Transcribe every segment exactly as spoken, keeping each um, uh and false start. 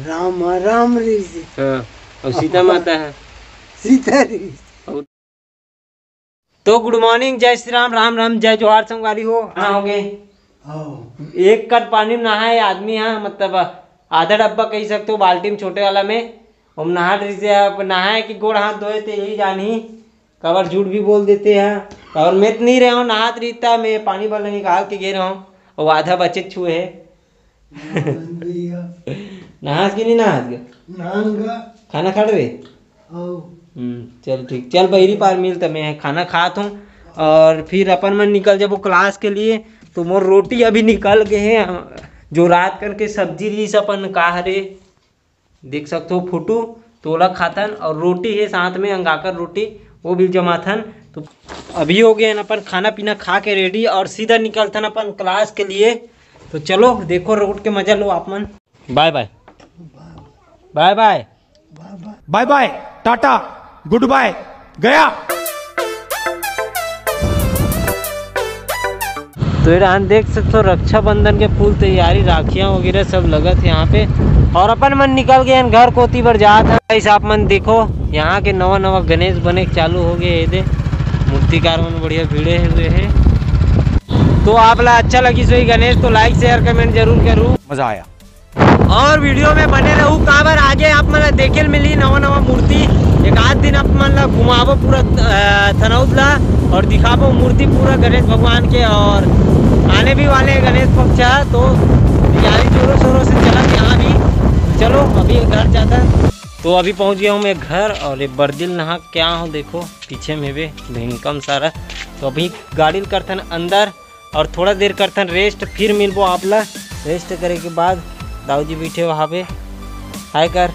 राम राम ऋषि। हाँ, और सीता माता है सीता ऋषि। तो गुड मॉर्निंग, जय श्री राम, राम राम, जय जोहार संगवारी हो। हाँ हो गए एक कट पानी में नहाए आदमी। यहाँ मतलब आधा डब्बा कह सकते हो, बाल्टी में छोटे वाला में हम नहा रही नहाए कि गोड़ हाथ धोए थे, यही जानी कवर झूठ भी बोल देते हैं। और मैं तो नहीं रहा हूँ, नहात रहीता मैं पानी वाला निकाल के गे रहा हूँ और आधा बचे छुए है। नहास की नहीं नहास गया खाना खा रहे। हम्म चल ठीक, चल बहरी पार मिल तो मैं खाना खात हूँ और फिर अपन मन निकल जब वो क्लास के लिए। तो मोर रोटी अभी निकल गए हैं, जो रात करके सब्जी रही अपन का हरे देख सकते हो फोटो तोला खाथन, और रोटी है साथ में अंगाकर रोटी वो भी जमाथन। तो अभी हो गए अपन खाना पीना खा के रेडी और सीधा निकलथन अपन क्लास के लिए। तो चलो देखो रोड के मजा लो आप मन। Bye bye bye bye bye bye tata good bye गया। तो यहाँ देख सकते हो रक्षाबंधन के फूल तैयारी, राखियाँ वगैरह सब लगत है यहाँ पे। और अपन मन निकल गए घर कोती पर जात है। इस आप मन देखो यहाँ के नवा नवा गणेश बने चालू हो गए दे, मूर्तिकार मन बढ़िया भीड़े हुए हैं। तो आप ला अच्छा लगी सोई गणेश तो लाइक शेयर कमेंट जरूर करूँ, मजा आया और वीडियो में बने रहूँ। कहाँ बार आगे आप मन देखे मिली नवा नवा मूर्ति, एक आध दिन आप मन ला घुमाबो पूरा थनौद ला और दिखाबो मूर्ति पूरा गणेश भगवान के। और आने भी वाले गणेश पक्ष है तो तैयारी जोरों शोरों से चला यहाँ भी। चलो अभी घर जाता है। तो अभी पहुँच गया हूँ मैं घर और ये बर्दिल नहा क्या हूँ देखो पीछे में भी भयंकम सारा। तो अभी गाड़ी करथन अंदर और थोड़ा देर करथन रेस्ट, फिर मिलबो आप ला। रेस्ट करे के बाद दाऊ जी बैठे वहाँ पे, हाय कर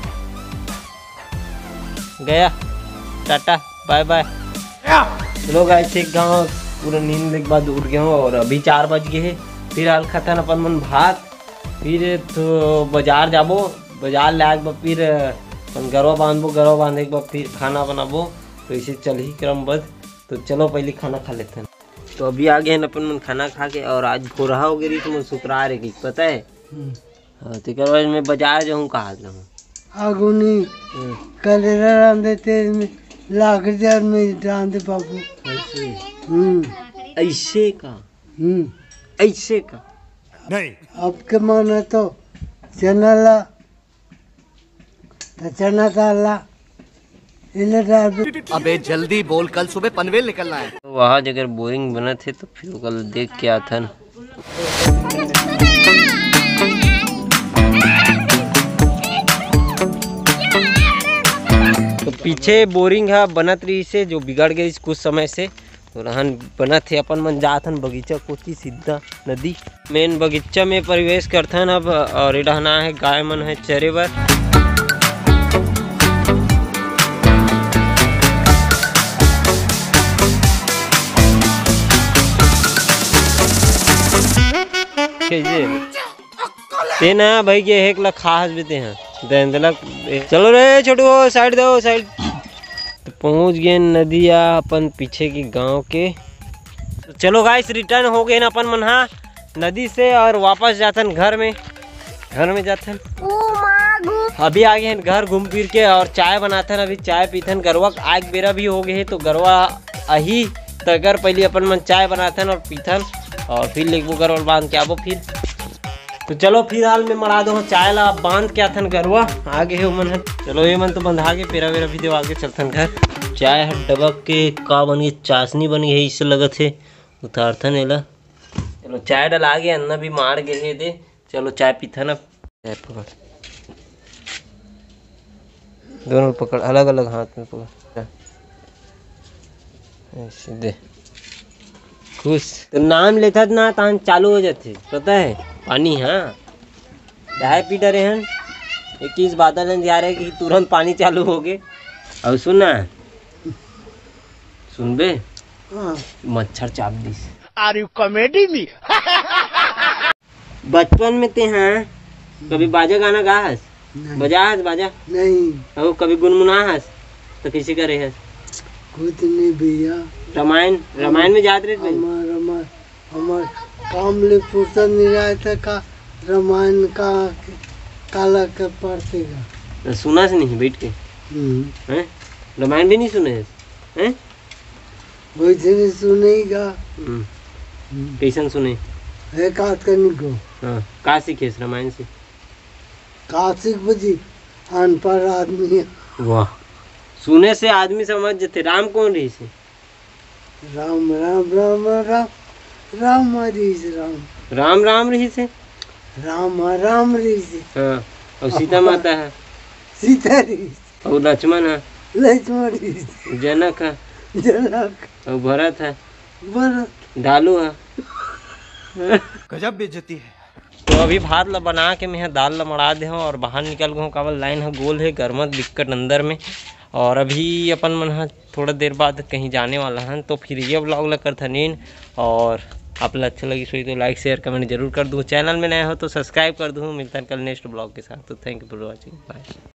गया, टाटा बाय बाय। चलो गाइस ठीक गाँव पूरा नींद के बाद उठ गया हूँ और अभी चार बज गए हैं। फिर हाल खाथन अपन मन भात, फिर तो बाजार जाबो, बाजार लाग बा फिर अपन गरवा बांधबो, गरवा बांधे के बाद फिर खाना बनाबो। तो इसे चल ही क्रमबद्ध। तो चलो पहले खाना खा लेते हैं। तो अभी आ गए हैं अपन मन खाना खा के और आज भोरहा हो गई तो मन शुक्रार है पता है। हाँ तो कर मैं बाजार जाऊँ कहा जाऊँ आगुनी कलेरा रांधे तेल में लाख हजार में रांधे बाबू। ऐसे हम्म ऐसे का हम्म ऐसे का नहीं अब के माना तो चना ला तो चना दाल ला इले डाल। अबे जल्दी बोल, कल सुबह पनवेल निकलना है। तो वहाँ अगर बोरिंग बना थे तो फिर कल देख के आथन। तो पीछे बोरिंग है बनत रही से जो बिगड़ गई कुछ समय से, तो रहन बना थे अपन मन जाथन बगीचा कोती सीधा नदी मेन बगीचा में प्रवेश करथन अब। और रहना है गाय मन है चरे बर। ते ना भाई के एक लाख खास भी ते हैं देंदलक। चलो रे छोटू साइड दो साइड। तो पहुंच गए नदिया अपन पीछे की गांव के। तो चलो गाइस रिटर्न हो गए ना अपन मनहा नदी से और वापस जाथन घर में, घर में जाथन। अभी आ गए हैं घर घूम फिर के और चाय बनाथन, अभी चाय पीथन। गरवा आग बेरा भी हो गए है तो गरवा अही तगर पहले अपन मन चाय बनाथन और पीथन और फिर लेगबो गरवा बांध के आबो फिर। तो चलो फिलहाल मैं मरा दो चाय ला बांध के आथन गरवा आगे है मन है। चलो ये मन तो बंधा के पेरा वेरा भी दे आगे चलथन घर। चाय है डबक के का बन गई चाशनी बन गई इससे लगत है उतारथन एला। चलो चाय डला आगे अन्ना भी मार गए है दे। चलो चाय पीथन अब। चाय पकड़ दोनों पकड़ अलग अलग हाथ में पकड़ ऐसे दे खुश। तो नाम लेता ना तान चालू हो जाते पता है पानी। हाँ चाय पी डरे हैं इक्कीस बादल जा रहे कि तुरंत पानी चालू हो गए। और सुनना सुन बे मच्छर चाप दी। Are you comedy me? बचपन में ते हैं कभी बाजा गाना गा हस बजा हस बाजा नहीं और कभी गुनगुना हस तो किसी करे हस कुछ नहीं भैया। रामायण रामायण में जाते रहे हमार हमार हमार काम ले फुर्सत नहीं रहा था का रामायण का काला का पड़तेगा। सुना से नहीं बैठ के हम्म हैं? रामायण भी नहीं सुने हैं हैं? वैसे भी सुनेगा। हम्म, कैसन सुने? एक हाथ करने को हाँ, का सीखे इस रामायण से? काशिक बजी अनपढ़ आदमी है। वाह, सुने से आदमी समझ जाते। राम कौन रही से? राम राम राम राम राम हरीश राम राम राम रही से। राम राम रीस हाँ, और सीता माता है, सीता रीस और लक्ष्मण है, लक्ष्मण रीस जनक है, जनक और भरत है, भरत दालू है। गजब बेइज्जती है। तो अभी भात ला बना के मैं दाल ला मड़ा दे हूँ और बाहर निकल गए हूँ। कावल लाइन है गोल है गरमत दिक्कत अंदर में। और अभी अपन मन हा थोड़ा देर बाद कहीं जाने वाला है, तो फिर ये ब्लॉग ला करथा नीन। और आप लोग अच्छा लगी सोई तो लाइक शेयर कमेंट जरूर कर दूँ। चैनल में नया हो तो सब्सक्राइब कर दूँ। मिलता है कल नेक्स्ट ब्लॉग के साथ। तो thank you for watching, bye.